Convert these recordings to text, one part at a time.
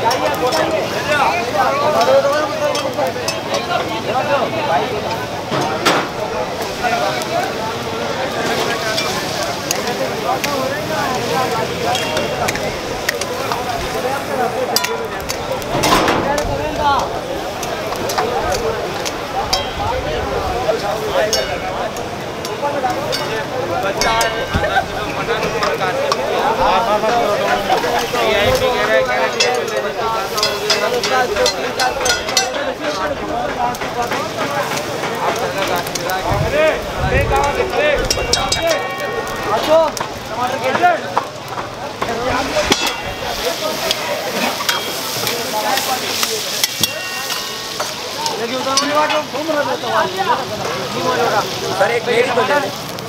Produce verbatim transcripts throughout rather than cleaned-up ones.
Sir एक मेरी तो ले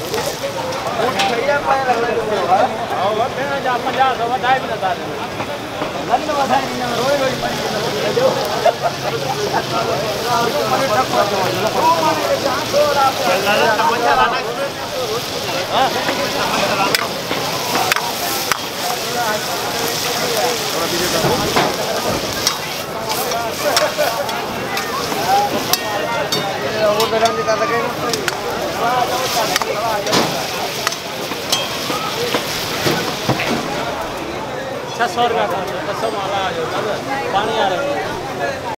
वो दरान दिखा सके छह सौ रुपया का छह सौ माला पानी आ रहा है।